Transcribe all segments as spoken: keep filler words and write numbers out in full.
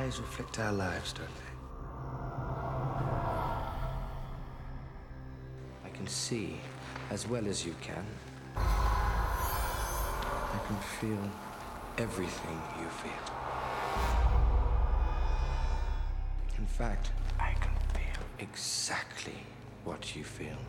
eyes reflect our lives, don't they? I can see as well as you can. I can feel everything you feel. In fact, I can feel exactly what you feel.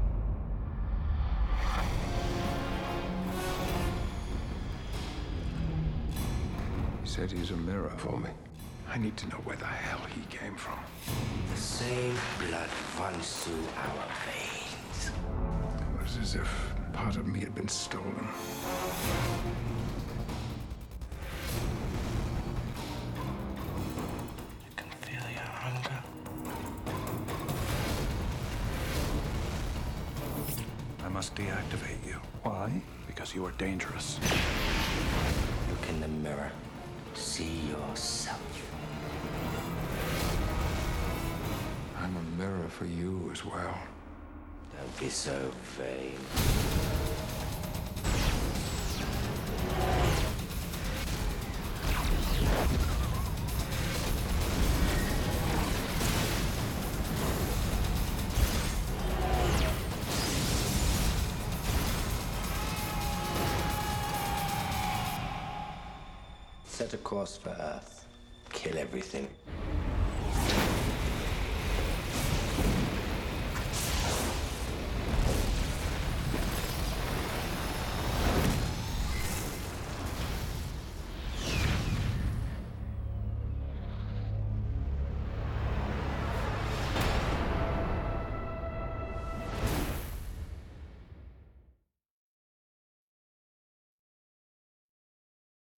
He said he's a mirror for me. I need to know where the hell he came from. The same blood runs through our veins. It was as if part of me had been stolen. I can feel your hunger. I must deactivate you. Why? Because you are dangerous. Look in the mirror. See yourself. I'm a mirror for you as well. Don't be so vain. Set a course for Earth. Kill everything.